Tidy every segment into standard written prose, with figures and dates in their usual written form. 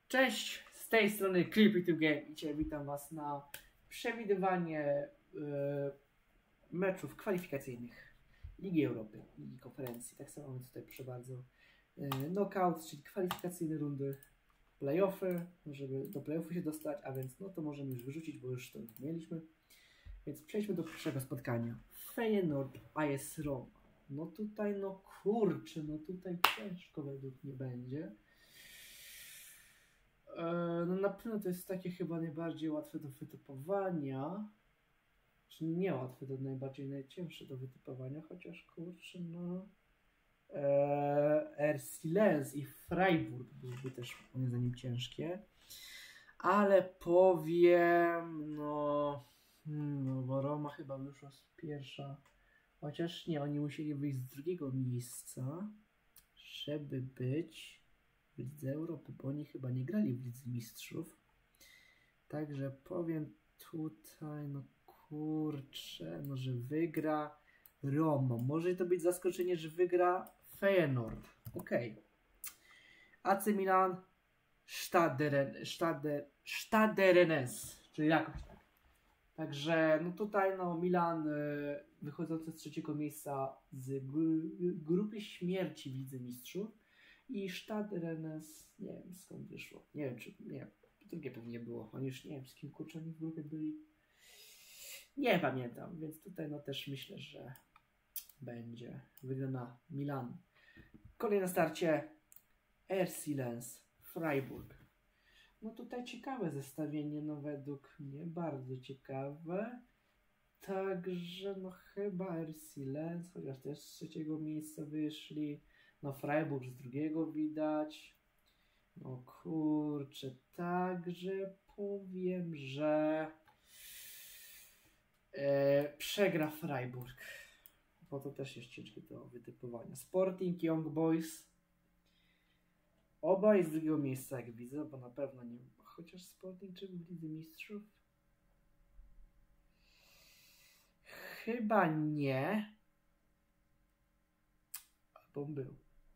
Cześć, z tej strony Creepy2Game i dzisiaj witam Was na przewidywanie meczów kwalifikacyjnych Ligi Europy, Ligi Konferencji. Tak samo mamy tutaj, proszę bardzo, knockout, czyli kwalifikacyjne rundy, playoffy, żeby do playoffu się dostać, a więc no to możemy już wyrzucić, bo już to mieliśmy. Więc przejdźmy do pierwszego spotkania. Feyenoord AS Roma. No tutaj, no kurczę, no tutaj ciężko według mnie będzie. No na pewno to jest takie chyba najbardziej łatwe do wytypowania. Czy nie łatwe, to najcięższe do wytypowania, chociaż kurczę, no RC Lens i Freiburg byłyby też moim zdaniem ciężkie. Ale powiem, no bo Roma chyba wyszła z pierwsza, chociaż nie, oni musieli wyjść z drugiego miejsca, żeby być w Lidze Europy, bo oni chyba nie grali w Lidze Mistrzów. Także powiem tutaj, no kurczę, no że wygra Roma. Może to być zaskoczenie, że wygra Feyenoord. Okej. AC Milan, Stade Rennes, czyli jakoś tak. Także no tutaj no Milan wychodzący z trzeciego miejsca z grupy śmierci w Lidze Mistrzów i Stade Rennes, nie wiem skąd wyszło, nie wiem czy, nie, drugie pewnie było, oni już nie wiem z kim kurczę w grupie byli, nie pamiętam, więc tutaj no też myślę, że będzie wygrana Milan. Kolejne starcie RC Lens, Freiburg. No tutaj ciekawe zestawienie, no według mnie bardzo ciekawe. Także no chyba RC Lens, chociaż też z trzeciego miejsca wyszli. No Freiburg z drugiego widać. No kurczę, także powiem, że przegra Freiburg. Bo to też jest ciężkie do wytypowania. Sporting, Young Boys. Obaj z drugiego miejsca, jak widzę, bo na pewno nie. Chociaż Sporting czy w Lidze Mistrzów? Chyba nie. Albo był.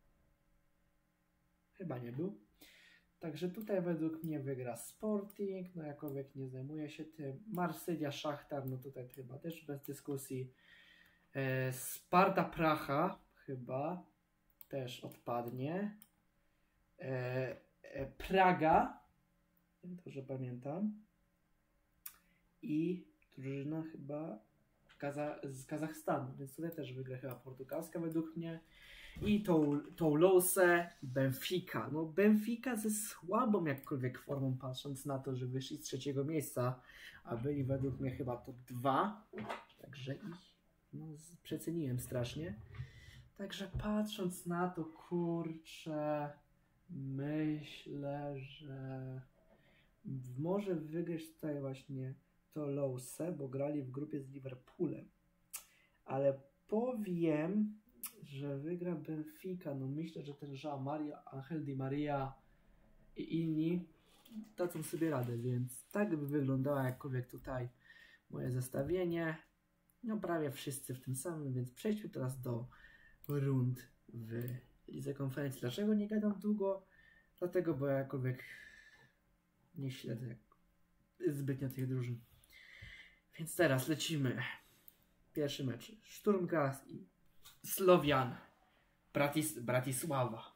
Chyba nie był. Także tutaj według mnie wygra Sporting. No jakowiek nie zajmuje się tym. Marsylia, Szachtar, no tutaj chyba też bez dyskusji. Sparta Praha chyba też odpadnie. Praga, dobrze pamiętam, i drużyna chyba z Kazachstanu, więc tutaj też wygra chyba portugalska według mnie. I Toulouse i Benfica. No Benfica ze słabą jakkolwiek formą, patrząc na to, że wyszli z trzeciego miejsca, a byli według mnie chyba top 2, także ich no, przeceniłem strasznie. Także patrząc na to, kurczę, myślę, że może wygrać tutaj właśnie Toulouse, bo grali w grupie z Liverpoolem. Ale powiem, że wygra Benfica. No myślę, że ten João Maria, Angel Di Maria i inni dadzą sobie radę, więc tak by wyglądało jakkolwiek tutaj moje zestawienie. No prawie wszyscy w tym samym, więc przejdźmy teraz do rund w Lidze Konferencji. Dlaczego nie gadam długo? Dlatego, bo jakkolwiek nie śledzę zbytnio tych drużyn. Więc teraz lecimy. Pierwszy mecz. Sturm Graz i Slowian Bratisława.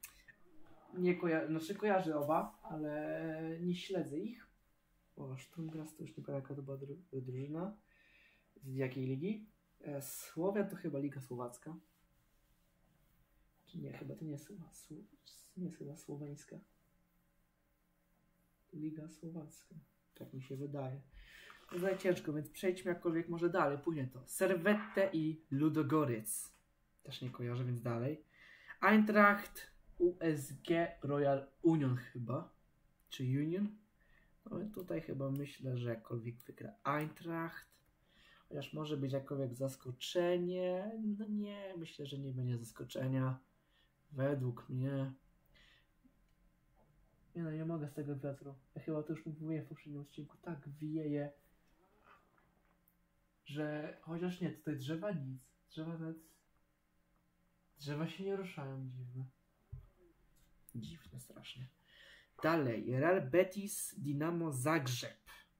Kojarzę oba, ale nie śledzę ich. Bo Sturm Graz to już nie pamiętam, jaka to była drużyna. Z jakiej ligi? Słowian to chyba Liga Słowacka. Czy nie, chyba to nie jest chyba słoweńska. Liga Słowacka. Tak mi się wydaje. No za ciężko, więc przejdźmy jakkolwiek może dalej. Później to Servette i Ludogorets. Też nie kojarzę, więc dalej. Eintracht USG Royal Union chyba. Czy Union? No tutaj chyba myślę, że jakkolwiek wygra Eintracht. Chociaż może być jakkolwiek zaskoczenie. No nie, myślę, że nie będzie zaskoczenia. Według mnie. Nie no, nie mogę z tego wiatru. Ja chyba to już mówiłem w poprzednim odcinku. Tak wieje, że chociaż nie, tutaj drzewa nic. Drzewa się nie ruszają, dziwne. Dziwne strasznie. Dalej, Real Betis, Dinamo Zagrzeb.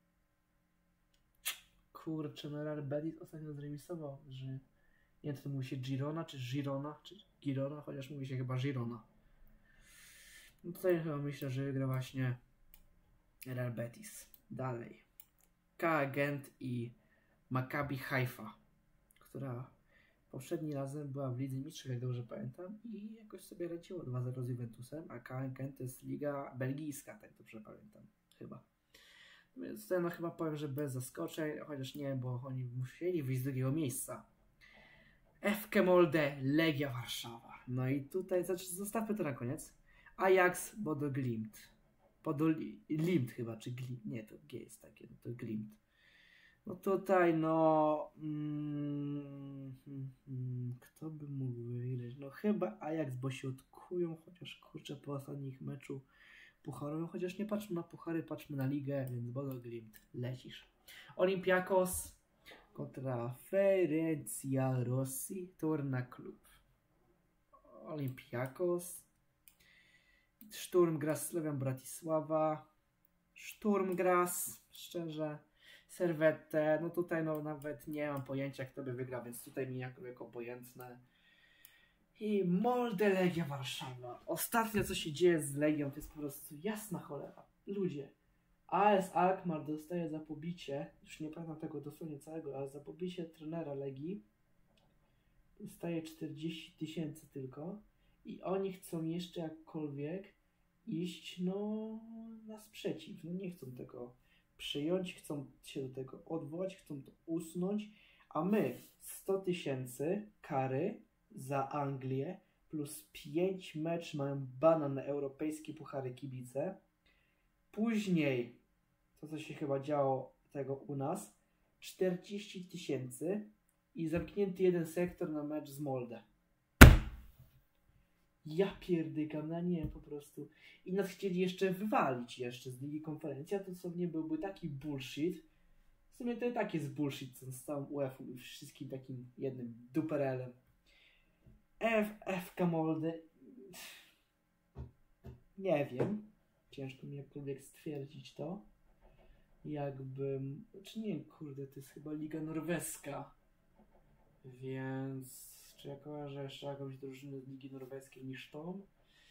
Kurczę, no Real Betis ostatnio zremisował, że nie wiem, czy to mówi się Girona, czy Girona, czy Girona, chociaż mówi się chyba Girona. No tutaj chyba myślę, że wygra właśnie Real Betis. Dalej. K. Gent i Maccabi Haifa, która poprzedni razem była w Lidze Mistrzów, jak dobrze pamiętam, i jakoś sobie radziło 2-0 z Juventusem, a K. Gent to jest liga belgijska, tak dobrze pamiętam, chyba. Więc tutaj no chyba powiem, że bez zaskoczeń, chociaż nie, bo oni musieli wyjść z drugiego miejsca. FK Molde, Legia Warszawa. No i tutaj zostawmy to na koniec. Ajax, Bodo Glimt. Glimt chyba, czy Glimt? Nie, to G jest takie, no to Glimt. No tutaj no... kto by mógł wygrać? No chyba Ajax, bo się odkują, chociaż kurczę po ostatnich meczu pucharowym, chociaż nie patrzmy na puchary, patrzmy na ligę, więc Bodo Glimt, lecisz. Olympiakos kontra Ferencvarossi Torna Klub. Olympiakos. Szturm Graz Slovan Bratisława. Szturm Graz, szczerze. Servette, no tutaj no nawet nie mam pojęcia, kto by wygrał, więc tutaj mi jako obojętne. I Molde Legia Warszawa. Ostatnio co się dzieje z Legią to jest po prostu jasna cholera. Ludzie. AS Alkmaar dostaje za pobicie, już nie pamiętam tego dosłownie całego, ale za pobicie trenera Legii dostaje 40 000 tylko i oni chcą jeszcze jakkolwiek iść no na sprzeciw. No nie chcą tego przyjąć, chcą się do tego odwołać, chcą to usunąć, a my 100 000 kary za Anglię plus 5 mecz mają bana na europejskie puchary kibice. Później, to co się chyba działo tego u nas, 40 000 i zamknięty jeden sektor na mecz z Molde. Ja pierdykam, no nie po prostu. I nas chcieli jeszcze wywalić jeszcze z Ligi Konferencji, a to co nie byłby taki bullshit. W sumie to i tak jest bullshit z całą UEFA i wszystkim takim jednym duperelem. FK Molde. Nie wiem. Ciężko mi jakkolwiek stwierdzić to. Jakbym... Czy nie, kurde, to jest chyba Liga Norweska. Więc... Czy ja kojarzę jeszcze jakąś drużynę z Ligi Norweskiej niż tą?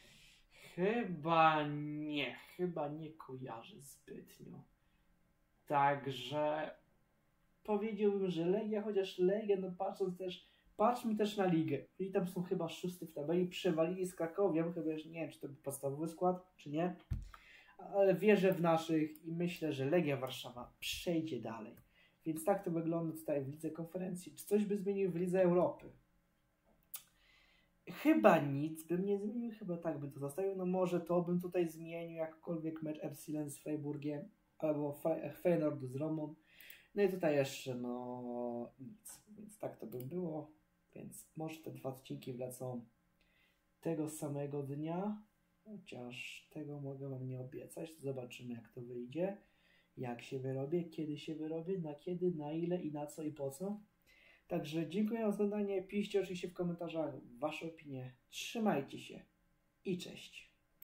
Chyba nie kojarzę zbytnio. Także... Powiedziałbym, że Legia, chociaż Legia, no patrzmy też na ligę. I tam są chyba 6 w tabeli, przewalili z Krakowiem, chyba już nie wiem, czy to był podstawowy skład, czy nie. Ale wierzę w naszych i myślę, że Legia Warszawa przejdzie dalej. Więc tak to wygląda tutaj w Lidze Konferencji. Czy coś by zmienił w Lidze Europy? Chyba nic bym nie zmienił, chyba tak bym to zostawił. No może to bym tutaj zmienił, jakkolwiek mecz Ersilen z Freiburgiem albo Feyenoord z Romą. No i tutaj jeszcze no nic. Więc tak to by było. Więc może te 2 odcinki wlecą tego samego dnia. Chociaż tego mogę wam nie obiecać. Zobaczymy jak to wyjdzie. Jak się wyrobię, kiedy się wyrobię, na kiedy, na ile i na co i po co. Także dziękuję za oglądanie. Piszcie oczywiście w komentarzach wasze opinie. Trzymajcie się i cześć.